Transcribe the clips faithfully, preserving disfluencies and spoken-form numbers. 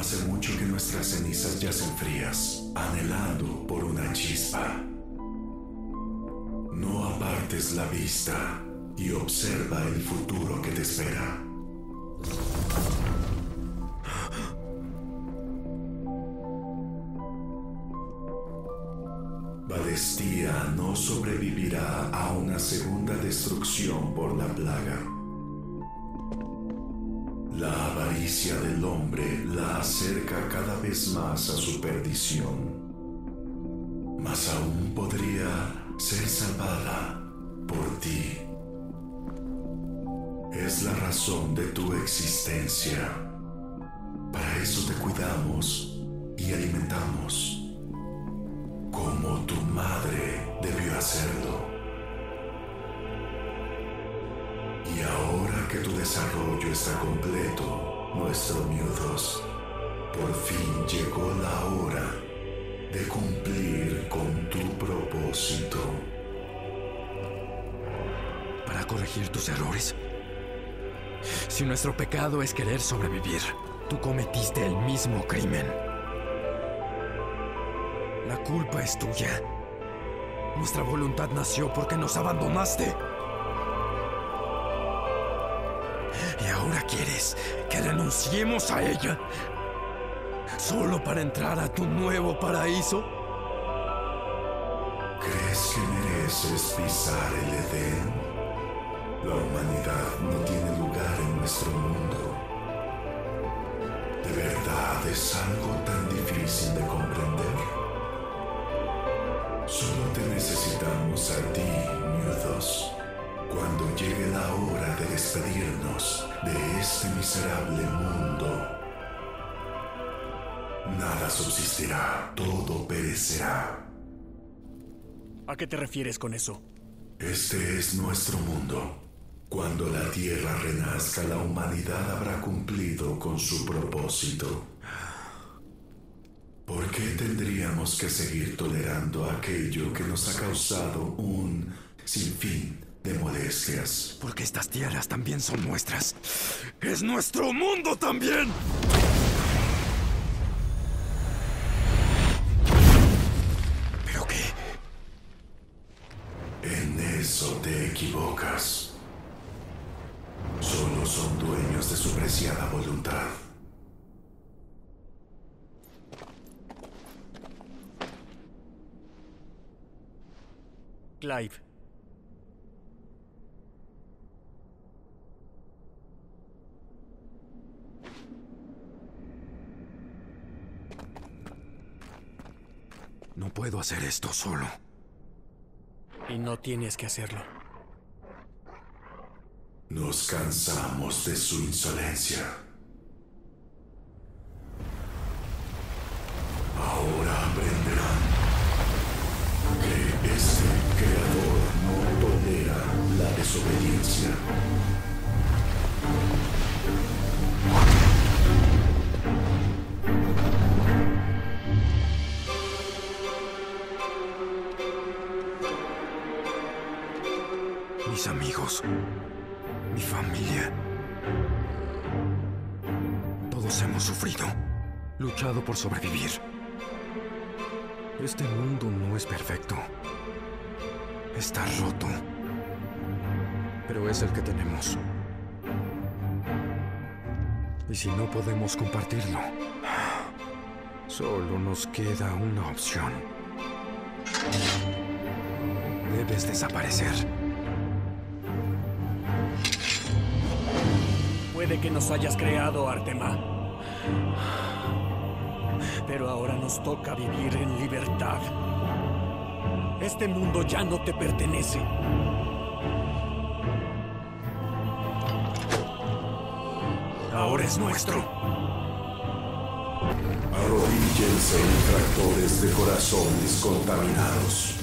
Hace mucho que nuestras cenizas yacen frías, anhelando por una chispa. No apartes la vista y observa el futuro que te espera. Badestía no sobrevivirá a una segunda destrucción por la plaga. La avaricia del hombre la acerca cada vez más a su perdición. Mas aún podría ser salvada por ti. Es la razón de tu existencia. Para eso te cuidamos y alimentamos, como tu madre debió hacerlo. Y ahora que tu desarrollo está completo, nuestro Miudos, por fin llegó la hora de cumplir con tu propósito. ¿Para corregir tus errores? Si nuestro pecado es querer sobrevivir, tú cometiste el mismo crimen. La culpa es tuya. Nuestra voluntad nació porque nos abandonaste. ¿Y ahora quieres que renunciemos a ella? ¿Solo para entrar a tu nuevo paraíso? ¿Crees que mereces pisar el Edén? La humanidad no tiene lugar en nuestro mundo. ¿De verdad es algo tan difícil de comprender? Solo te necesitamos a ti, Miudos. Cuando llegue la hora de despedirnos de este miserable mundo, nada subsistirá, todo perecerá. ¿A qué te refieres con eso? Este es nuestro mundo. Cuando la tierra renazca, la humanidad habrá cumplido con su propósito. ¿Por qué tendríamos que seguir tolerando aquello que nos ha causado un sinfín de molestias? Porque estas tierras también son nuestras. ¡Es nuestro mundo también! ¿Pero qué? En eso te equivocas. Solo son dueños de su preciada voluntad. Clive. No puedo hacer esto solo. Y no tienes que hacerlo. Nos cansamos de su insolencia. Ahora aprenderán que este creador no tolera la desobediencia. Mis amigos, mi familia, todos hemos sufrido, luchado por sobrevivir. Este mundo no es perfecto. Está roto. Pero es el que tenemos. Y si no podemos compartirlo, solo nos queda una opción. Debes desaparecer. Puede que nos hayas creado, Artema. Pero ahora nos toca vivir en libertad. Este mundo ya no te pertenece. Ahora es nuestro. Arrodíllense, infractores de corazones contaminados.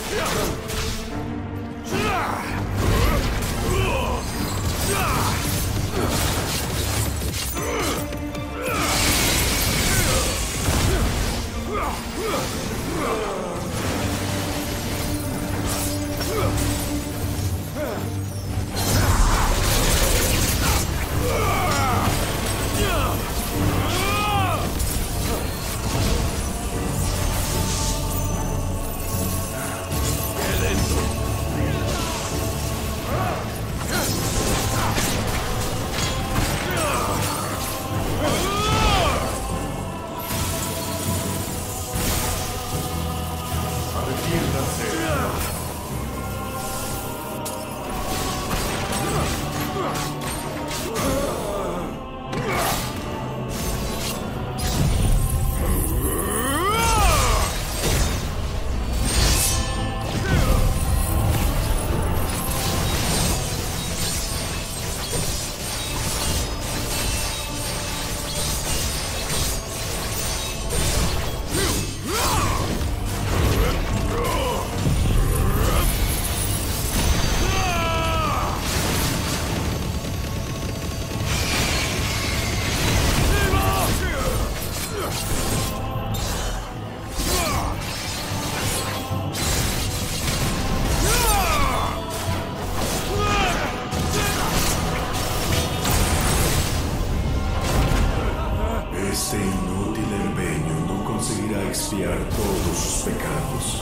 Este inútil empeño no conseguirá expiar todos sus pecados.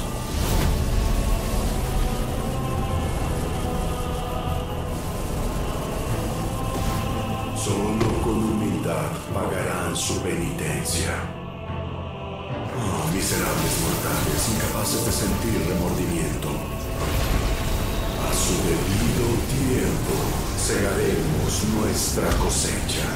Solo con humildad pagarán su penitencia. Oh, miserables mortales, incapaces de sentir remordimiento. A su debido tiempo segaremos nuestra cosecha.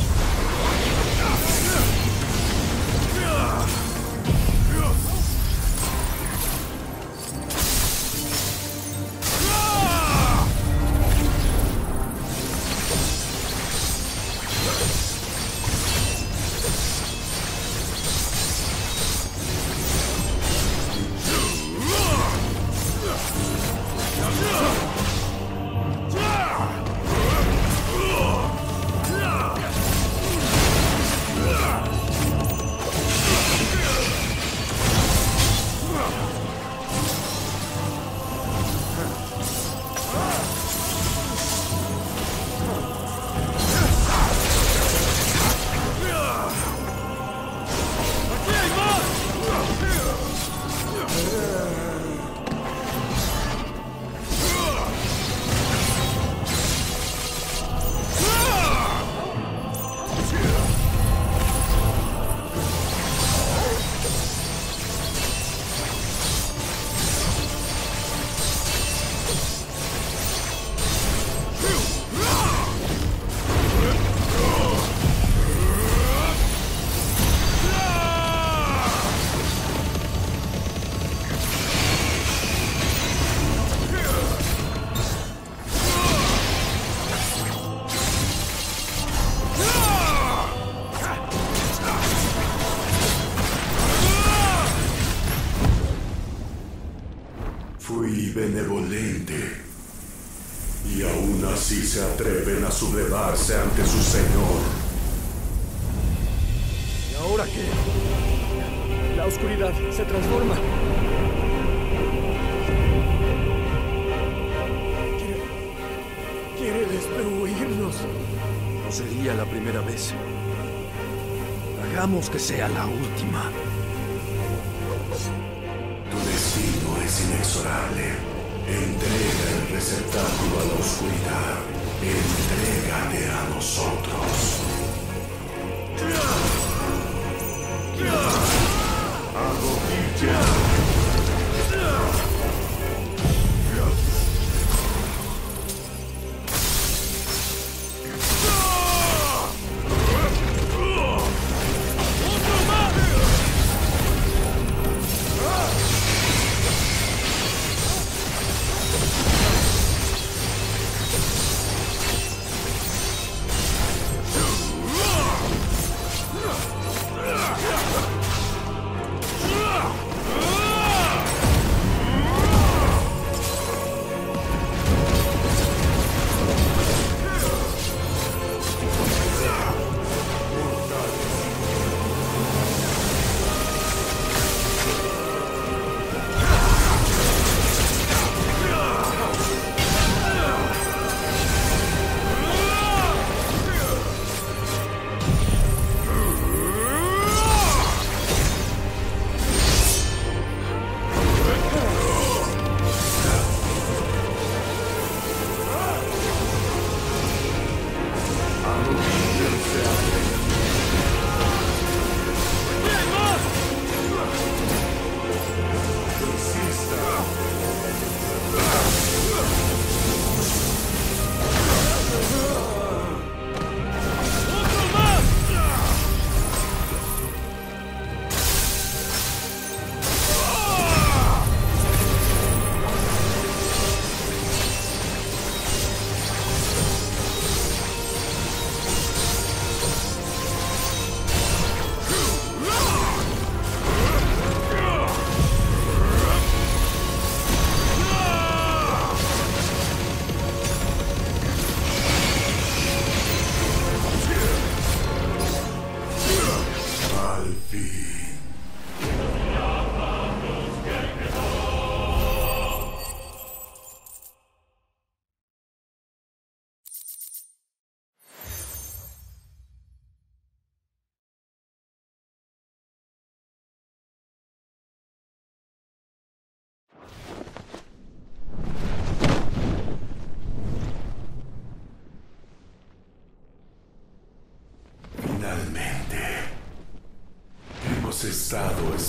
Fui benevolente, y aún así se atreven a sublevarse ante su señor. ¿Y ahora qué? La oscuridad se transforma. Quiere... quiere destruirnos. No sería la primera vez. Hagamos que sea la última. Tu destino es inexorable. Entrega el receptáculo a la oscuridad. Entrégate a nosotros. Ah!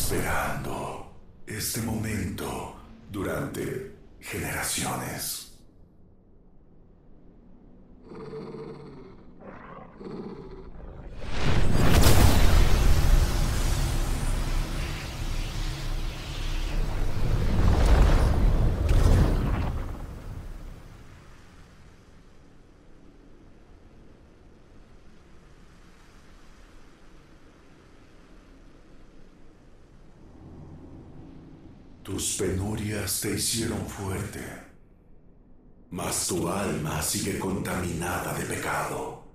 esperando este momento durante generaciones. Tus penurias te hicieron fuerte, mas tu alma sigue contaminada de pecado.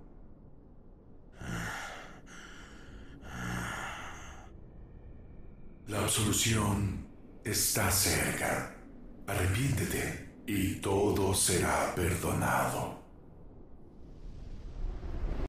La absolución está cerca. Arrepiéntete y todo será perdonado.